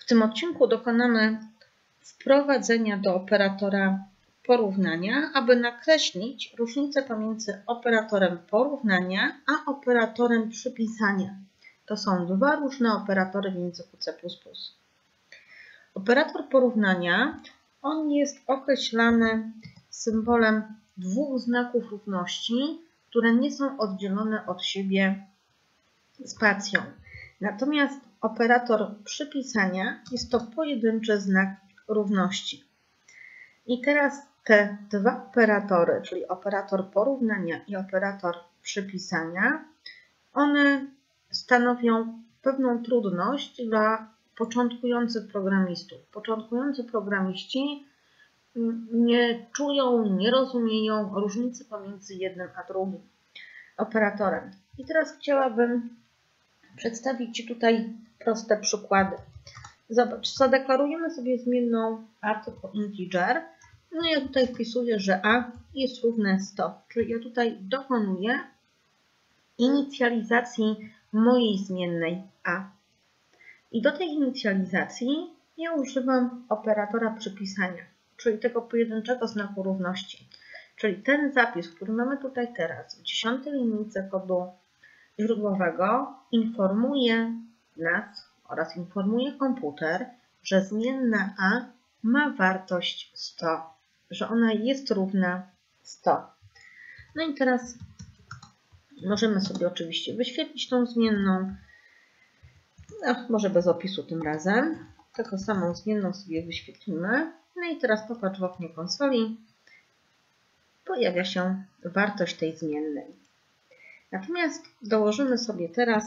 W tym odcinku dokonamy wprowadzenia do operatora porównania, aby nakreślić różnicę pomiędzy operatorem porównania a operatorem przypisania. To są dwa różne operatory w języku C++. Operator porównania, on jest określany symbolem dwóch znaków równości, które nie są oddzielone od siebie spacją. Natomiast operator przypisania jest to pojedynczy znak równości. I teraz te dwa operatory, czyli operator porównania i operator przypisania, one stanowią pewną trudność dla początkujących programistów. Początkujący programiści nie czują, nie rozumieją różnicy pomiędzy jednym a drugim operatorem. I teraz chciałabym przedstawić Ci tutaj proste przykłady. Zobacz, zadeklarujemy sobie zmienną artykuł integer. No ja tutaj wpisuję, że a jest równe 100, czyli ja tutaj dokonuję inicjalizacji mojej zmiennej a. I do tej inicjalizacji ja używam operatora przypisania, czyli tego pojedynczego znaku równości. Czyli ten zapis, który mamy tutaj teraz w 10. linijce kodu źródłowego, informuje nas oraz informuje komputer, że zmienna a ma wartość 100, że ona jest równa 100. No i teraz możemy sobie oczywiście wyświetlić tą zmienną, może bez opisu tym razem. Taką samą zmienną sobie wyświetlimy. No i teraz popatrz, w oknie konsoli pojawia się wartość tej zmiennej. Natomiast dołożymy sobie teraz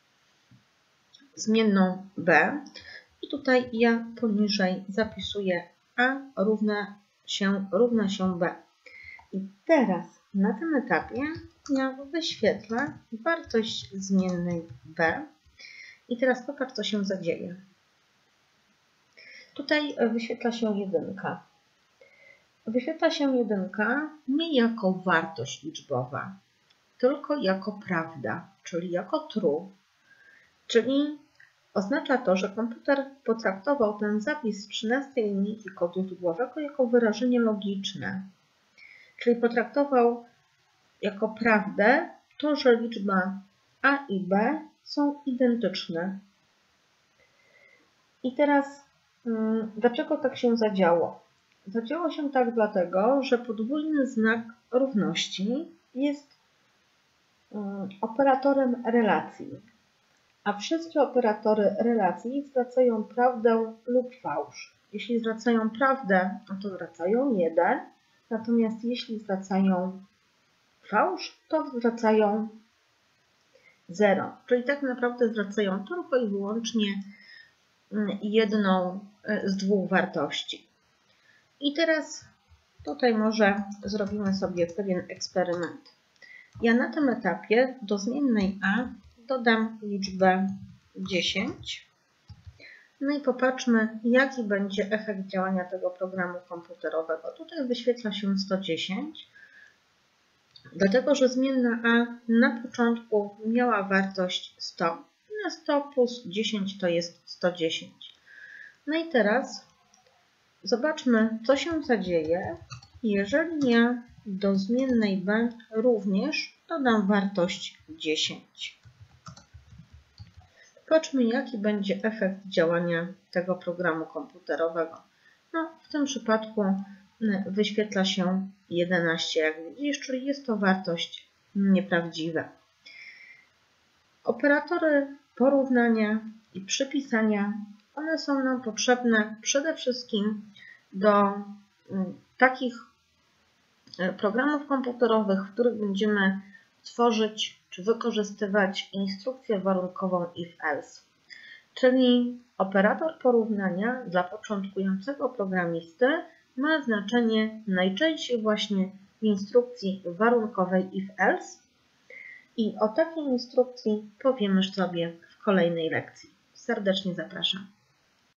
zmienną b i tutaj ja poniżej zapisuję a równa się b. I teraz na tym etapie ja wyświetlę wartość zmiennej b i teraz popatrz, co się zadzieje. Tutaj wyświetla się 1. Wyświetla się 1 nie jako wartość liczbowa, tylko jako prawda, czyli jako true. Czyli oznacza to, że komputer potraktował ten zapis z 13 linijki kodu źródłowego jako wyrażenie logiczne. Czyli potraktował jako prawdę to, że liczba a i b są identyczne. I teraz dlaczego tak się zadziało? Zadziało się tak dlatego, że podwójny znak równości jest operatorem relacji. A wszystkie operatory relacji zwracają prawdę lub fałsz. Jeśli zwracają prawdę, to zwracają 1, natomiast jeśli zwracają fałsz, to zwracają 0. Czyli tak naprawdę zwracają tylko i wyłącznie jedną z dwóch wartości. I teraz tutaj może zrobimy sobie pewien eksperyment. Ja na tym etapie do zmiennej a dodam liczbę 10. No i popatrzmy, jaki będzie efekt działania tego programu komputerowego. Tutaj wyświetla się 110, dlatego że zmienna a na początku miała wartość 100. Na 100 plus 10 to jest 110. No i teraz zobaczmy, co się zadzieje, jeżeli ja do zmiennej b również dodam wartość 10. Zobaczmy, jaki będzie efekt działania tego programu komputerowego. No, w tym przypadku wyświetla się 11, jak widzisz, czyli jest to wartość nieprawdziwa. Operatory porównania i przypisania, one są nam potrzebne przede wszystkim do takich programów komputerowych, w których będziemy tworzyć czy wykorzystywać instrukcję warunkową if-else. Czyli operator porównania dla początkującego programisty ma znaczenie najczęściej właśnie w instrukcji warunkowej if-else i o takiej instrukcji powiemy sobie w kolejnej lekcji. Serdecznie zapraszam.